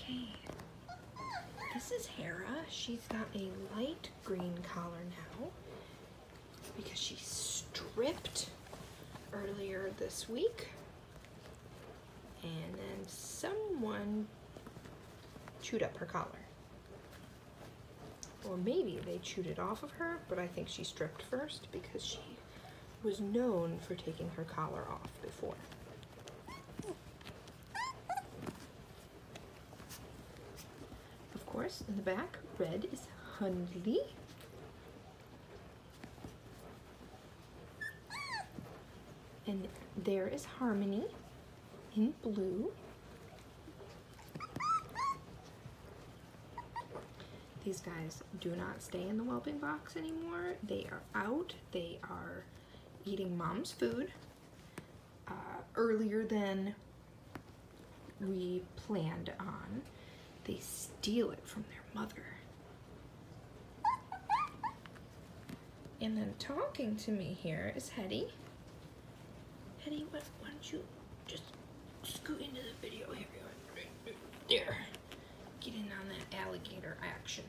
Okay, this is Hera. She's got a light green collar now because she stripped earlier this week, and then someone chewed up her collar. Or maybe they chewed it off of her, but I think she stripped first because she was known for taking her collar off before. Of course, in the back, red is Hundley. And there is Harmony in blue. These guys do not stay in the whelping box anymore. They are out. They are eating mom's food earlier than we planned on. They steal it from their mother. And then talking to me here is Hetty. Hetty, why don't you just scoot into the video here? Right there. Get in on that alligator action.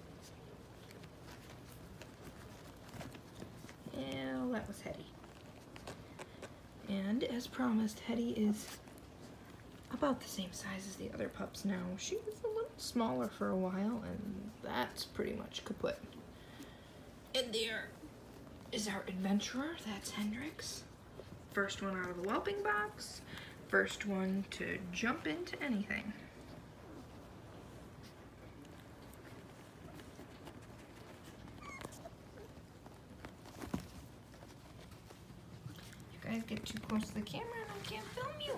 Well, that was Hetty. And as promised, Hetty is about the same size as the other pups now. She was a little smaller for a while, and that's pretty much kaput. And there is our adventurer. That's Hendrix. First one out of the whelping box. First one to jump into anything. You guys get too close to the camera and I can't film you.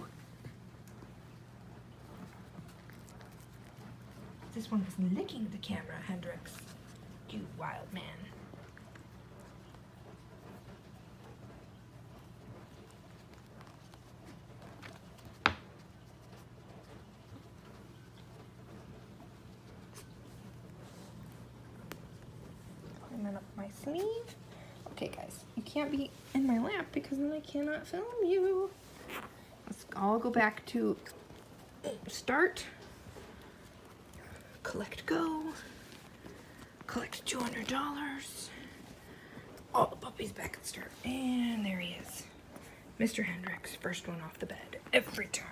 This one was licking the camera, Hendrix. You wild man. Putting that up my sleeve. Okay guys, you can't be in my lap because then I cannot film you. Let's all go back to start. Collect go. Collect $200. All the puppies back at start. And there he is. Mr. Hendrix, first one off the bed every time.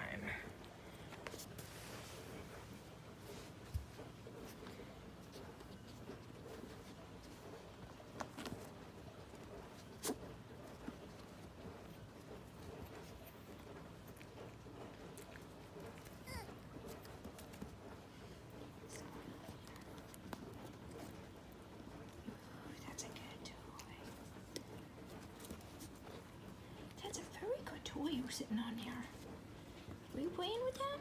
Toy you sitting on there. Were you playing with that?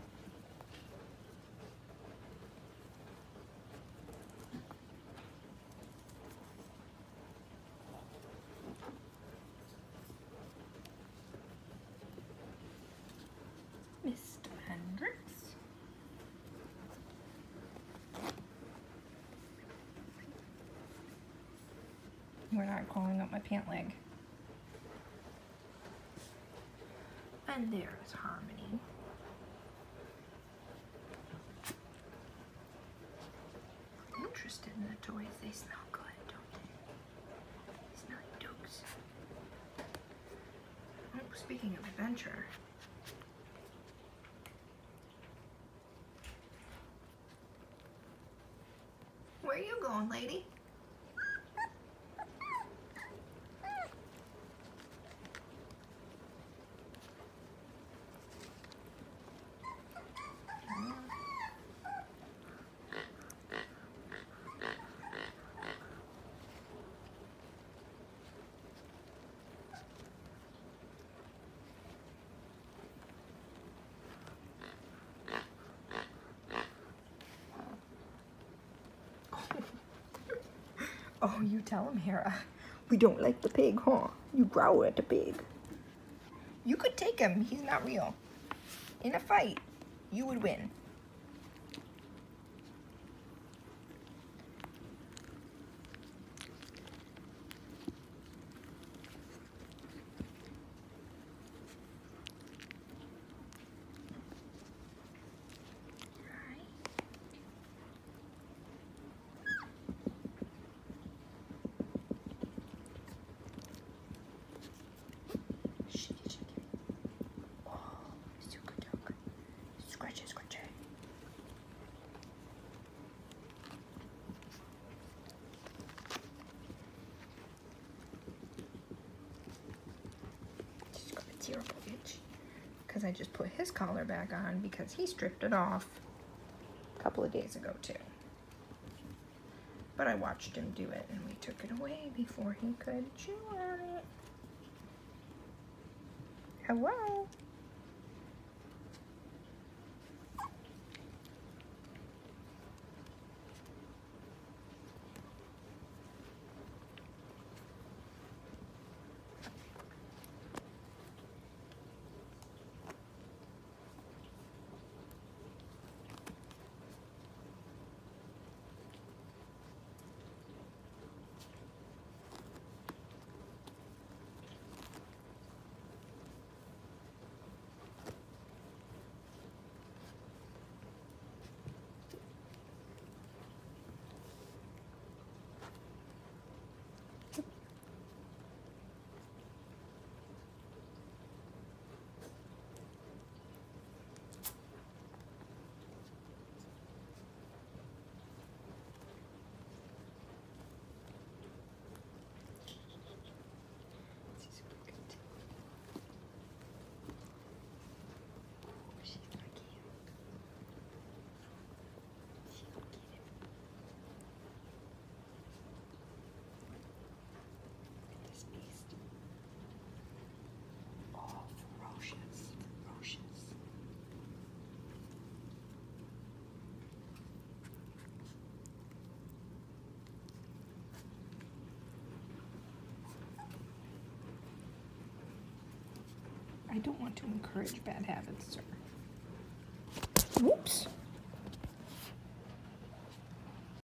Mr. Hendrix. We're not calling up my pant leg. And there is Harmony. I'm interested in the toys. They smell good, don't they? They smell like dogs. Oh, speaking of adventure. Where are you going, lady? Oh, you tell him, Hera. We don't like the pig, huh? You growl at the pig. You could take him. He's not real. In a fight, you would win. Right. package because I just put his collar back on because he stripped it off a couple of days ago too. But I watched him do it and we took it away before he could chew on it. Hello? I don't want to encourage bad habits, sir. Whoops.